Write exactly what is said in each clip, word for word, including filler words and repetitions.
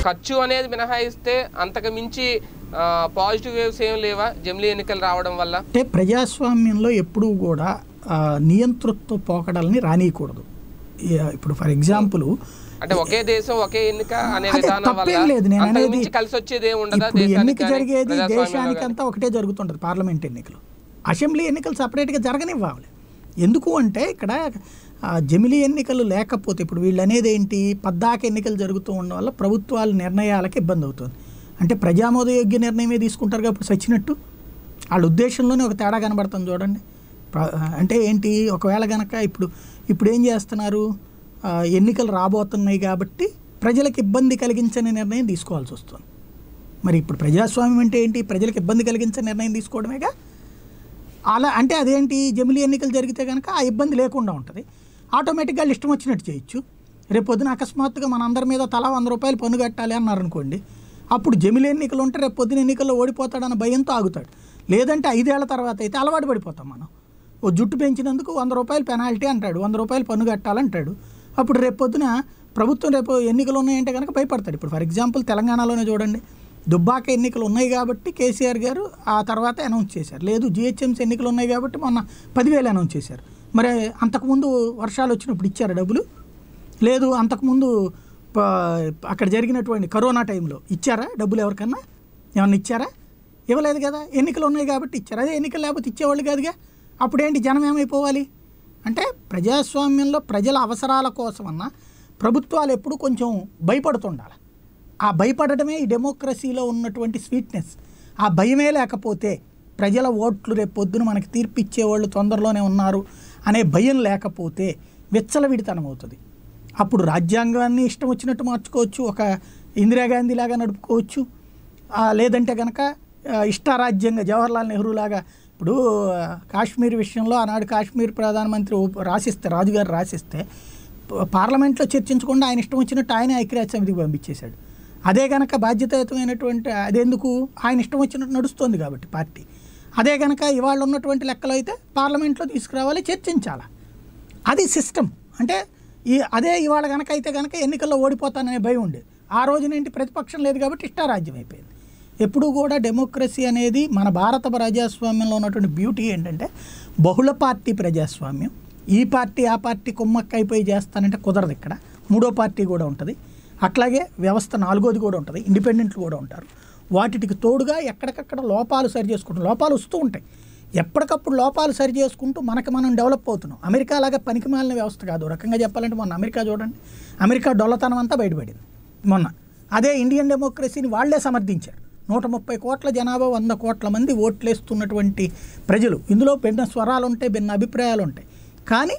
ఖర్చు అనేది మినహాయిస్తే అంతకు మించి పాజిటివ్ వేవ్స్ ఏం లేవా జమిలీ ఎన్నికలు రావడం వల్ల? అంటే ప్రజాస్వామ్యంలో ఎప్పుడూ కూడా నియంతృత్వ పోకడల్ని రానియకూడదు. ఇప్పుడు ఫర్ ఎగ్జాంపుల్ అంటే ఒకే దేశం ఒకే ఎన్నిక అనే విధానం వల్ల లేదు. నేను అనేది కలిసి వచ్చేది ఉండదా? ఎన్నిక జరిగేది దేశానికంతా ఒకటే జరుగుతుంటది. పార్లమెంట్ ఎన్నికలు, అసెంబ్లీ ఎన్నికలు సపరేట్గా జరగనివ్వాలి. ఎందుకు అంటే ఇక్కడ జమిలీ ఎన్నికలు లేకపోతే ఇప్పుడు వీళ్ళు అనేది ఏంటి, పద్దాక ఎన్నికలు జరుగుతూ ఉండడం వల్ల ప్రభుత్వాల నిర్ణయాలకు ఇబ్బంది అవుతుంది. అంటే ప్రజామోదయోగ్య నిర్ణయమే తీసుకుంటారు కాబట్టి సచ్చినట్టు వాళ్ళ ఉద్దేశంలోనే ఒక తేడా కనబడుతుంది చూడండి. అంటే ఏంటి, ఒకవేళ కనుక ఇప్పుడు ఇప్పుడు ఏం చేస్తున్నారు, ఎన్నికలు రాబోతున్నాయి కాబట్టి ప్రజలకు ఇబ్బంది కలిగించని నిర్ణయం తీసుకోవాల్సి వస్తుంది. మరి ఇప్పుడు ప్రజాస్వామ్యం అంటే ఏంటి, ప్రజలకు ఇబ్బంది కలిగించని నిర్ణయం తీసుకోవడమేగా. అలా అంటే అదేంటి, జమిలీ ఎన్నికలు జరిగితే కనుక ఆ ఇబ్బంది లేకుండా ఉంటుంది, ఆటోమేటిక్గా ఇష్టం వచ్చినట్టు చేయొచ్చు. రేపు పొద్దున అకస్మాత్తుగా మన అందరి మీద తలా వంద రూపాయలు పన్ను కట్టాలి అన్నారనుకోండి, అప్పుడు జమిలీ ఎన్నికలు ఉంటే రేపు పొద్దున ఎన్నికల్లో ఓడిపోతాడన్న భయంతో ఆగుతాడు. లేదంటే ఐదేళ్ల తర్వాత అయితే అలవాటు పడిపోతాం మనం. ఓ జుట్టు పెంచినందుకు వంద రూపాయలు పెనాల్టీ అంటాడు, వంద రూపాయలు పన్ను కట్టాలంటాడు. అప్పుడు రేపు పొద్దున ప్రభుత్వం రేపు ఎన్నికలు ఉన్నాయంటే కనుక భయపడతాడు. ఇప్పుడు ఫర్ ఎగ్జాంపుల్ తెలంగాణలోనే చూడండి, దుబ్బాక ఎన్నికలు ఉన్నాయి కాబట్టి కేసీఆర్ గారు ఆ తర్వాత అనౌన్స్ చేశారు. లేదు జిహెచ్ఎంసీ ఎన్నికలు ఉన్నాయి కాబట్టి మొన్న పదివేలు అనౌన్స్ చేశారు. మరి అంతకుముందు వర్షాలు వచ్చినప్పుడు ఇచ్చారు డబ్బులు? లేదు. అంతకుముందు అక్కడ జరిగినటువంటి కరోనా టైంలో ఇచ్చారా డబ్బులు? ఎవరికన్నా ఏమన్నా ఇచ్చారా? ఇవ్వలేదు కదా. ఎన్నికలు ఉన్నాయి కాబట్టి ఇచ్చారు. అదే ఎన్నికలు లేకపోతే ఇచ్చేవాళ్ళు కాదుగా. అప్పుడేంటి, జనం ఏమైపోవాలి? అంటే ప్రజాస్వామ్యంలో ప్రజల అవసరాల కోసమన్నా ప్రభుత్వాలు ఎప్పుడు కొంచెం భయపడుతుండాలి. ఆ భయపడటమే ఈ డెమోక్రసీలో ఉన్నటువంటి స్వీట్నెస్. ఆ భయమే లేకపోతే, ప్రజల ఓట్లు రేపు పొద్దున మనకి తీర్పు ఇచ్చేవాళ్ళు తొందరలోనే ఉన్నారు అనే భయం లేకపోతే విచ్చలవిడితనం అవుతుంది. అప్పుడు రాజ్యాంగాన్ని ఇష్టం వచ్చినట్టు మార్చుకోవచ్చు, ఒక ఇందిరాగాంధీ లాగా నడుపుకోవచ్చు. లేదంటే కనుక ఇష్టారాజ్యంగా జవహర్లాల్ నెహ్రూ లాగా. ఇప్పుడు కాశ్మీర్ విషయంలో ఆనాడు కాశ్మీర్ ప్రధానమంత్రి రాసిస్తే, రాజుగారు రాసిస్తే పార్లమెంట్లో చర్చించకుండా ఆయన ఇష్టం వచ్చినట్టు ఆయన ఐక్యరాజ్య సమితికి పంపించేశాడు. అదే కనుక బాధ్యతాయుతమైనటువంటి, అదెందుకు, ఆయన ఇష్టం వచ్చినట్టు నడుస్తుంది కాబట్టి పార్టీ. అదే కనుక ఇవాళ ఉన్నటువంటి లెక్కలు అయితే పార్లమెంట్లో తీసుకురావాలి, చర్చించాలి. అది సిస్టమ్. అంటే ఈ అదే ఇవాళ కనుక అయితే కనుక ఎన్నికల్లో ఓడిపోతాననే భయం ఉండేది. ఆ రోజునేంటి, ప్రతిపక్షం లేదు కాబట్టి ఇష్టారాజ్యం అయిపోయింది. ఎప్పుడు కూడా డెమోక్రసీ అనేది మన భారత ప్రజాస్వామ్యంలో ఉన్నటువంటి బ్యూటీ ఏంటంటే బహుళ పార్టీ ప్రజాస్వామ్యం. ఈ పార్టీ ఆ పార్టీ కుమ్మక్క అయిపోయి చేస్తానంటే కుదరదు. ఇక్కడ మూడో పార్టీ కూడా ఉంటుంది. అట్లాగే వ్యవస్థ నాలుగోది కూడా ఉంటుంది, ఇండిపెండెంట్లు కూడా ఉంటారు. వాటికి తోడుగా ఎక్కడికక్కడ లోపాలు సరి చేసుకుంటాం. లోపాలు వస్తూ ఉంటాయి, ఎప్పటికప్పుడు లోపాలు సరి చేసుకుంటూ మనకి మనం డెవలప్ అవుతున్నాం. అమెరికా లాగా పనికిమాలిన వ్యవస్థ కాదు. రకంగా చెప్పాలంటే మొన్న అమెరికా చూడండి, అమెరికా డొల్లతనం అంతా బయటపడింది మొన్న. అదే ఇండియన్ డెమోక్రసీని వాళ్లే సమర్థించారు. నూట ముప్పై కోట్ల జనాభా, వంద కోట్ల మంది ఓట్లేస్తున్నటువంటి ప్రజలు. ఇందులో భిన్న స్వరాలు ఉంటాయి, భిన్న అభిప్రాయాలు ఉంటాయి. కానీ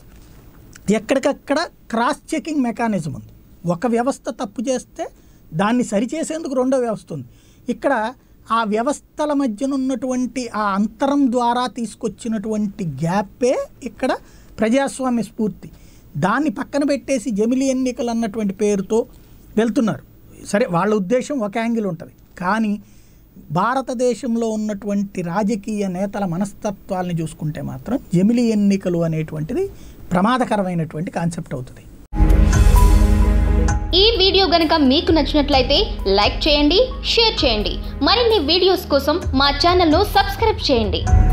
ఎక్కడికక్కడ క్రాస్ చెకింగ్ మెకానిజం ఉంది. ఒక వ్యవస్థ తప్పు చేస్తే దాన్ని సరిచేసేందుకు రెండో వ్యవస్థ ఉంది. ఇక్కడ ఆ వ్యవస్థల మధ్యన ఉన్నటువంటి ఆ అంతరం ద్వారా తీసుకొచ్చినటువంటి గ్యాపే ఇక్కడ ప్రజాస్వామ్య స్ఫూర్తి. దాన్ని పక్కన పెట్టేసి జమిలీ ఎన్నికలు అన్నటువంటి పేరుతో వెళ్తున్నారు. సరే, వాళ్ళ ఉద్దేశం ఒక యాంగిల్ ఉంటుంది. కానీ భారతదేశంలో ఉన్నటువంటి రాజకీయ నేతల మనస్తత్వాలని చూసుకుంటే మాత్రం జమిలీ ఎన్నికలు అనేటువంటిది ప్రమాదకరమైనటువంటి కాన్సెప్ట్ అవుతుంది. ఈ వీడియో గనుక మీకు నచ్చినట్లయితే లైక్ చేయండి, షేర్ చేయండి. మరిన్ని వీడియోస్ కోసం మా ఛానల్ను సబ్స్క్రైబ్ చేయండి.